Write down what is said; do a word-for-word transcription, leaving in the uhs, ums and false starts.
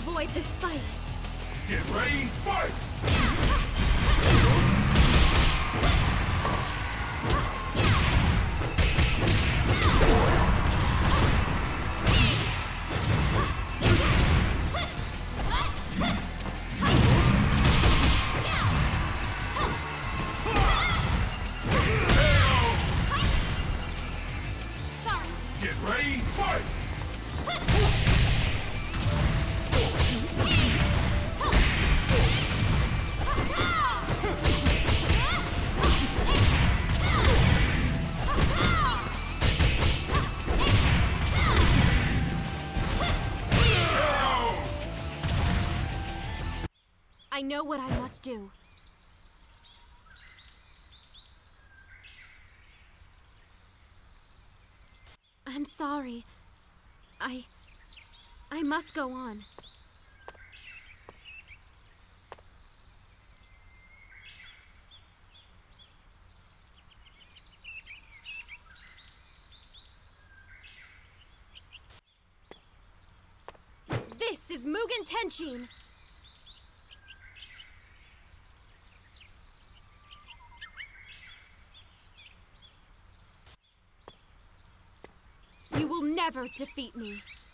avoid this fight. Get ready, fight! Get ready, fight! I know what I must do. I'm sorry. I... I must go on. This is Mugen Tenshin! You will never defeat me.